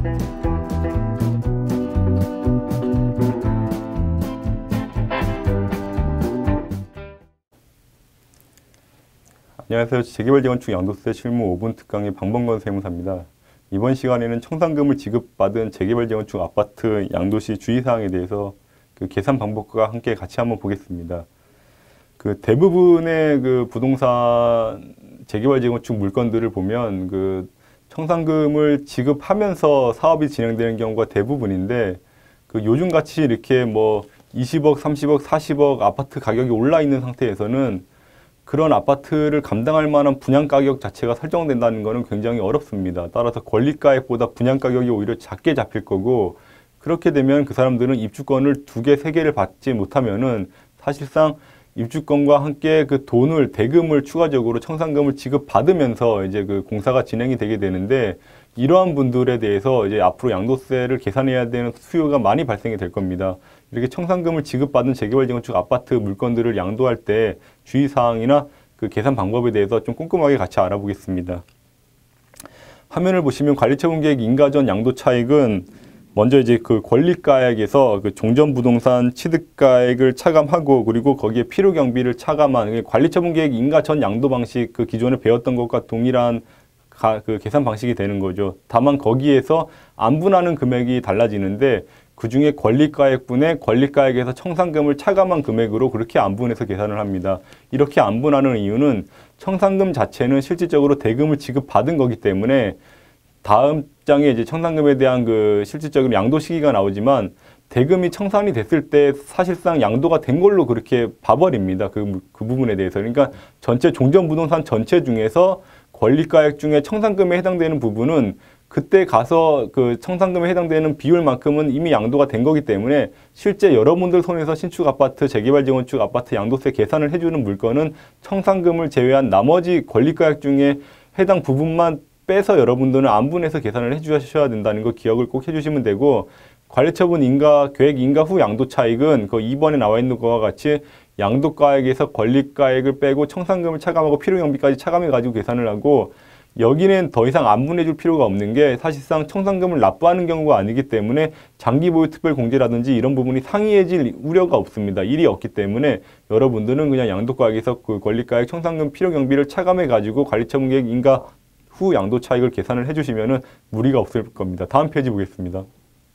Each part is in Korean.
안녕하세요. 재개발 재건축 양도세 실무 5분 특강의 방범건 세무사입니다. 이번 시간에는 청산금을 지급받은 재개발 재건축 아파트 양도시 주의사항에 대해서 그 계산 방법과 함께 같이 한번 보겠습니다. 그 대부분의 그 부동산 재개발 재건축 물건들을 보면 그 청산금을 지급하면서 사업이 진행되는 경우가 대부분인데, 그 요즘같이 이렇게 뭐 20억, 30억, 40억 아파트 가격이 올라 있는 상태에서는 그런 아파트를 감당할 만한 분양가격 자체가 설정된다는 것은 굉장히 어렵습니다. 따라서 권리가액보다 분양가격이 오히려 작게 잡힐 거고, 그렇게 되면 그 사람들은 입주권을 2개, 3개를 받지 못하면은 사실상 입주권과 함께 그 돈을, 대금을 추가적으로 청산금을 지급받으면서 이제 그 공사가 진행이 되게 되는데, 이러한 분들에 대해서 이제 앞으로 양도세를 계산해야 되는 수요가 많이 발생이 될 겁니다. 이렇게 청산금을 지급받은 재개발 재건축 아파트 물건들을 양도할 때 주의사항이나 그 계산 방법에 대해서 좀 꼼꼼하게 같이 알아보겠습니다. 화면을 보시면 관리처분계획 인가전 양도 차익은 먼저 이제 그 권리가액에서 그 종전부동산 취득가액을 차감하고, 그리고 거기에 필요경비를 차감한 관리처분계획 인가전 양도 방식, 그 기존에 배웠던 것과 동일한 그 계산 방식이 되는 거죠. 다만 거기에서 안분하는 금액이 달라지는데, 그 중에 권리가액분의 권리가액에서 청산금을 차감한 금액으로 그렇게 안분해서 계산을 합니다. 이렇게 안분하는 이유는 청산금 자체는 실질적으로 대금을 지급받은 거기 때문에, 다음 장에 이제 청산금에 대한 그 실질적으로 양도 시기가 나오지만, 대금이 청산이 됐을 때 사실상 양도가 된 걸로 그렇게 봐버립니다. 그 부분에 대해서. 그러니까 전체 종전부동산 전체 중에서 권리가액 중에 청산금에 해당되는 부분은 그때 가서 그 청산금에 해당되는 비율만큼은 이미 양도가 된 거기 때문에, 실제 여러분들 손에서 신축 아파트, 재개발 재건축 아파트 양도세 계산을 해주는 물건은 청산금을 제외한 나머지 권리가액 중에 해당 부분만 빼서 여러분들은 안분해서 계산을 해주셔야 된다는 거 기억을 꼭 해주시면 되고, 관리처분 계획 인가 후 양도 차익은 그 2번에 나와 있는 것과 같이 양도가액에서 권리가액을 빼고 청산금을 차감하고 필요경비까지 차감해가지고 계산을 하고, 여기는 더 이상 안분해 줄 필요가 없는 게 사실상 청산금을 납부하는 경우가 아니기 때문에 장기보유 특별공제라든지 이런 부분이 상이해질 우려가 없습니다. 일이 없기 때문에 여러분들은 그냥 양도가액에서 그 권리가액, 청산금, 필요경비를 차감해가지고 관리처분계획 인가 후 양도 차익을 계산을 해주시면은 무리가 없을 겁니다. 다음 페이지 보겠습니다.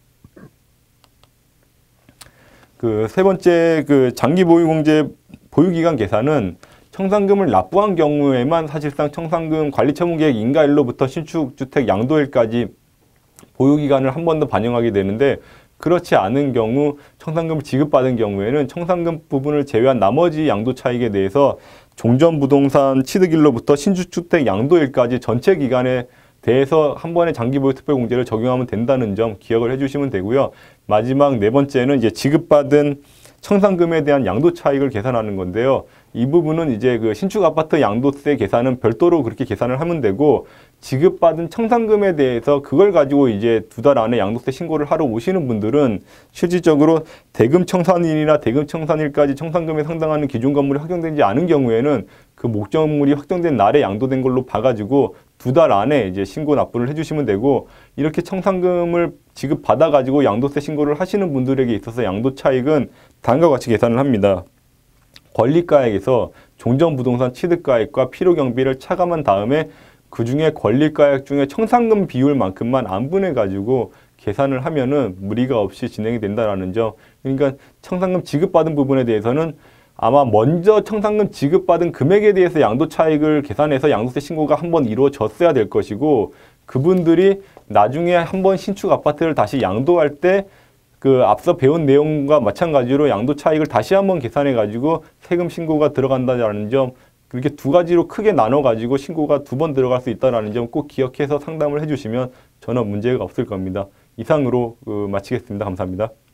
그 세 번째 그 장기보유공제 보유기간 계산은 청산금을 납부한 경우에만 사실상 청산금 관리처분계획 인가일로부터 신축주택 양도일까지 보유기간을 한 번 더 반영하게 되는데, 그렇지 않은 경우 청산금을 지급받은 경우에는 청산금 부분을 제외한 나머지 양도 차익에 대해서 종전부동산 취득일로부터 신축주택 양도일까지 전체 기간에 대해서 한 번에 장기보유 특별공제를 적용하면 된다는 점 기억을 해주시면 되고요. 마지막 네 번째는 이제 지급받은 청산금에 대한 양도 차익을 계산하는 건데요. 이 부분은 이제 그 신축 아파트 양도세 계산은 별도로 그렇게 계산을 하면 되고, 지급받은 청산금에 대해서 그걸 가지고 이제 2달 안에 양도세 신고를 하러 오시는 분들은 실질적으로 대금 청산일이나 대금 청산일까지 청산금에 상당하는 기준 건물이 확정되지 않은 경우에는 그 목적물이 확정된 날에 양도된 걸로 봐가지고 2달 안에 이제 신고 납부를 해주시면 되고, 이렇게 청산금을 지급받아가지고 양도세 신고를 하시는 분들에게 있어서 양도 차익은 다음과 같이 계산을 합니다. 권리가액에서 종전부동산 취득가액과 필요경비를 차감한 다음에 그 중에 권리가액 중에 청산금 비율만큼만 안분해가지고 계산을 하면은 무리가 없이 진행이 된다는 점. 그러니까 청산금 지급받은 부분에 대해서는 아마 먼저 청산금 지급받은 금액에 대해서 양도 차익을 계산해서 양도세 신고가 한번 이루어졌어야 될 것이고, 그분들이 나중에 한번 신축 아파트를 다시 양도할 때 그 앞서 배운 내용과 마찬가지로 양도 차익을 다시 한번 계산해 가지고 세금 신고가 들어간다는 점, 그렇게 두 가지로 크게 나눠 가지고 신고가 2번 들어갈 수 있다는 점 꼭 기억해서 상담을 해주시면 전혀 문제가 없을 겁니다. 이상으로 마치겠습니다. 감사합니다.